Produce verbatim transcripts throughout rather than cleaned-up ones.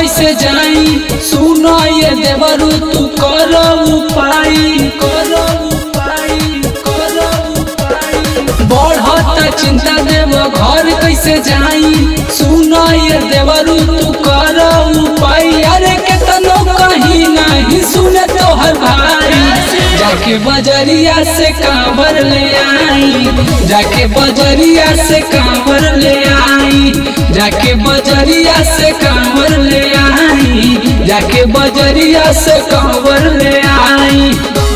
कैसे जाई सुनो ये देवरू तू कर उपाय कर उपाय कर उपाय बढ़त चिंता देव घर कैसे जाई सुनो ये देवरू तू कर उपाय अरे केतनो कहीं नहीं सुने तोहर भाई जाके बजरिया से कांवर ले आई जाके बजरिया से कांवर ले आई जाके बजरिया से कांवर ले आई जाके बजरिया से कांवर ले आई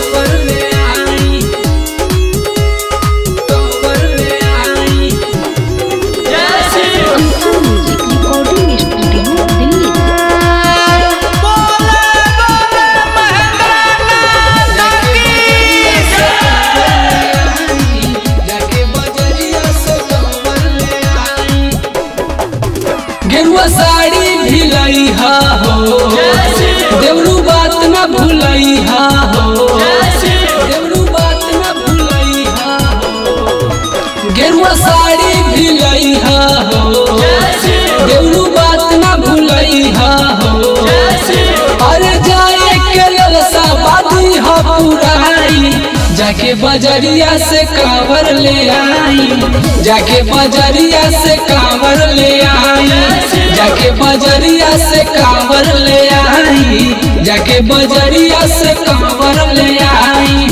गेरुआ साड़ी भी लई हा हो देवरू बात न भूलई हा हो देवरू बात न भूलई हा हो गेरुआ साड़ी भी लई हा हो देवरू बात न भूलई हा हो अरे जाए के ललसा बादी हा पुराई जाके बजरिया से कांवर ले आई जाके बजरिया से कांवर ले आई जाके बजरिया से कांवर ले आई जाके बजरिया से कांवर ले आई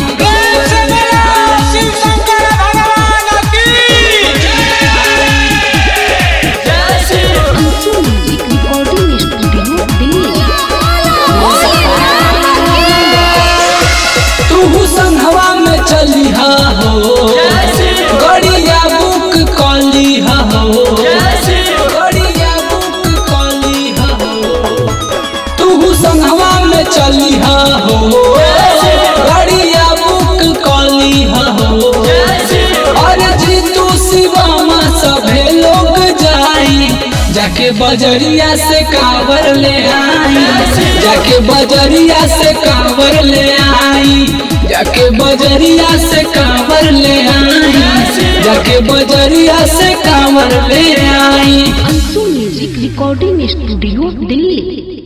तू संघवा में चली हा हो गड़िया बुक कली हा हो गड़िया बुक कली हा हो तू संघवा में चली हा हो गड़िया बुक कली हा हो अरे जी तू शिवामा सभे लोग जाई जाके बजरिया से कांवर ले आई जाके बजरिया से कांवर ले आई जाके बजरिया से कांवर ले आई जाके बजरिया से कांवर ले आई। Anshu music recording studio Delhi.